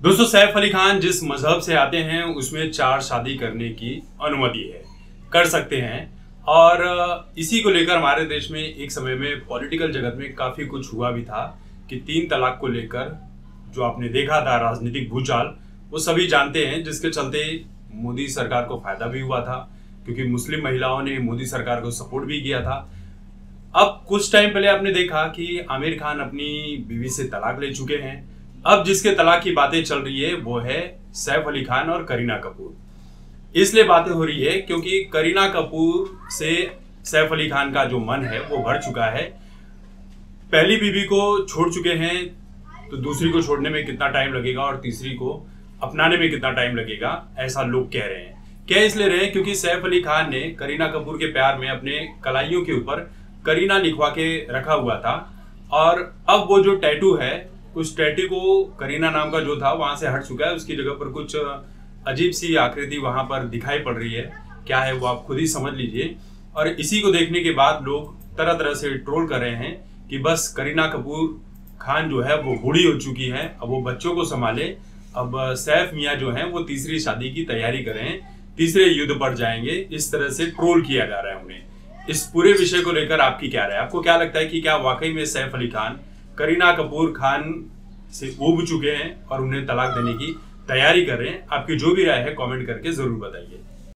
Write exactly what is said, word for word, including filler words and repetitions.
दोस्तों, सैफ अली खान जिस मजहब से आते हैं उसमें चार शादी करने की अनुमति है, कर सकते हैं। और इसी को लेकर हमारे देश में एक समय में पॉलिटिकल जगत में काफी कुछ हुआ भी था कि तीन तलाक को लेकर जो आपने देखा था राजनीतिक भूचाल, वो सभी जानते हैं, जिसके चलते मोदी सरकार को फायदा भी हुआ था क्योंकि मुस्लिम महिलाओं ने मोदी सरकार को सपोर्ट भी किया था। अब कुछ टाइम पहले आपने देखा कि आमिर खान अपनी बीवी से तलाक ले चुके हैं। अब जिसके तलाक की बातें चल रही है वो है सैफ अली खान और करीना कपूर। इसलिए बातें हो रही है क्योंकि करीना कपूर से सैफ अली खान का जो मन है वो भर चुका है। पहली बीवी को छोड़ चुके हैं तो दूसरी को छोड़ने में कितना टाइम लगेगा और तीसरी को अपनाने में कितना टाइम लगेगा, ऐसा लोग कह रहे हैं। क्या इसलिए रहे क्योंकि सैफ अली खान ने करीना कपूर के प्यार में अपने कलाइयों के ऊपर करीना लिखवा के रखा हुआ था, और अब वो जो टैटू है उस टैटू को करीना नाम का जो था वहां से हट चुका है। उसकी जगह पर कुछ अजीब सी आकृति वहां पर दिखाई पड़ रही है। क्या है वो आप खुद ही समझ लीजिए। और इसी को देखने के बाद लोग तरह तरह से ट्रोल कर रहे हैं कि बस करीना कपूर खान जो है वो बूढ़ी हो चुकी है, अब वो बच्चों को संभाले, अब सैफ मियाँ जो है वो तीसरी शादी की तैयारी करें, तीसरे युद्ध पर जाएंगे। इस तरह से ट्रोल किया जा रहा है उन्हें। इस पूरे विषय को लेकर आपकी क्या राय? आपको क्या लगता है कि क्या वाकई में सैफ अली खान करीना कपूर खान से ऊब चुके हैं और उन्हें तलाक देने की तैयारी कर रहे हैं? आपकी जो भी राय है कमेंट करके जरूर बताइए।